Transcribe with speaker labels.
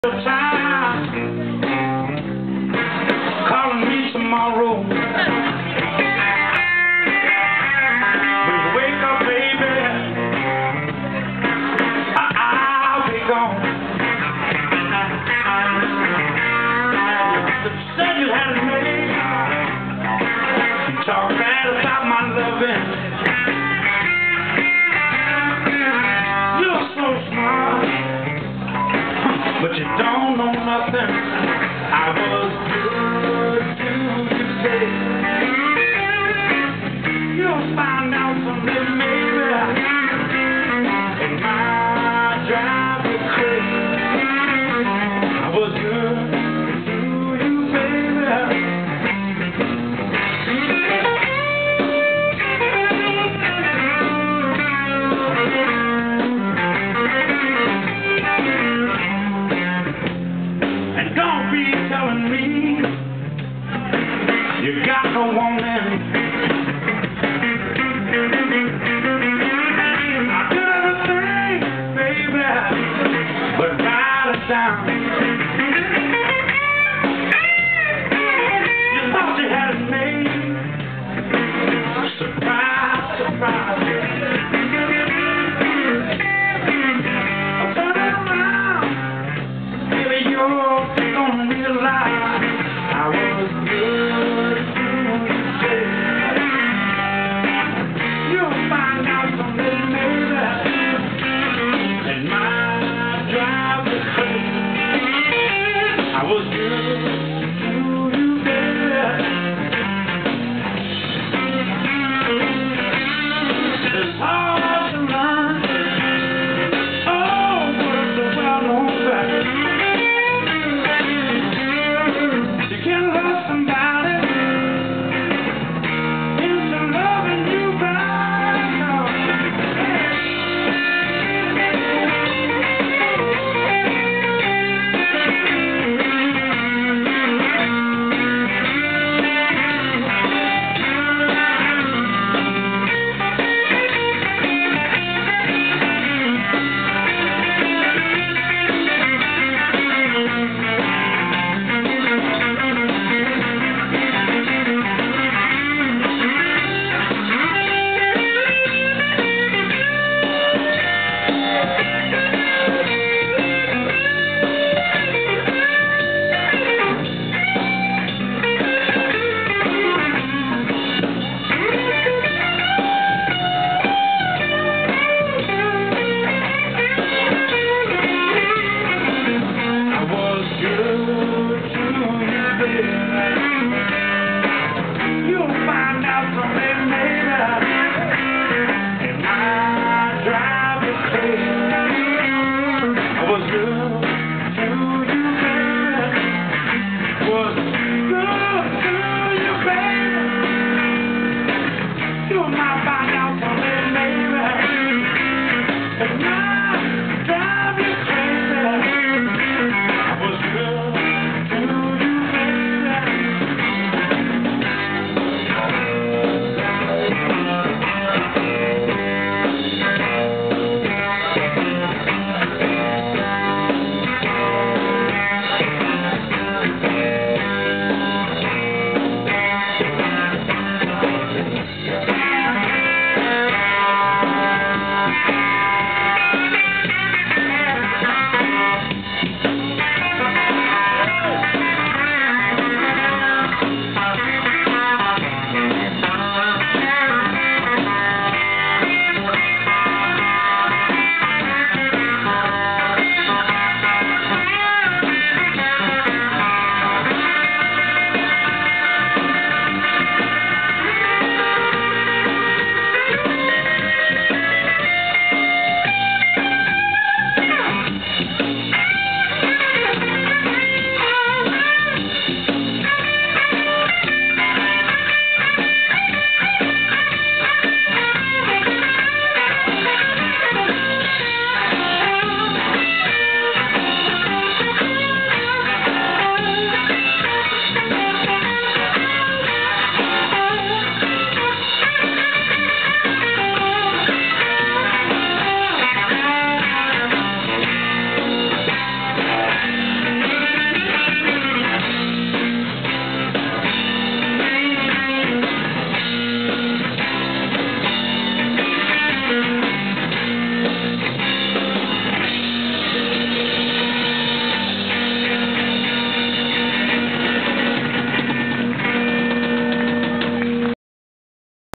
Speaker 1: Time calling me tomorrow. When you wake up, baby, I'll be gone. You said you had it made. You talk bad about my loving. You're so smart, but you don't know nothing. I was good to you, baby. You'll find out someday, maybe. And my drive was crazy. I was good to you, baby. And don't be telling me you got no woman. I did everything, baby, but write it down. You thought you had it made. Surprise, surprise. Turn it around, baby, you're gonna realize I was good to you. You'll find out someday, maybe. And my drive was crazy. I was good to you, baby. It's hard to learn. Oh, but it's a well-known fact. You can love somebody into loving you back. Good.